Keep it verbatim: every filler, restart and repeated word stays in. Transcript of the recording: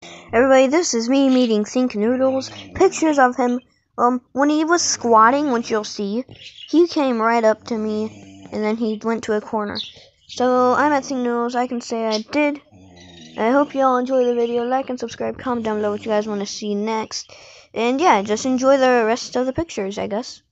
Everybody, this is me meeting thinknoodles. Pictures of him. Um, when he was squatting, which you'll see, he came right up to me, and then he went to a corner. So I'm at thinknoodles. I can say I did. I hope you all enjoy the video. Like and subscribe. Comment down below what you guys want to see next. And yeah, just enjoy the rest of the pictures, I guess.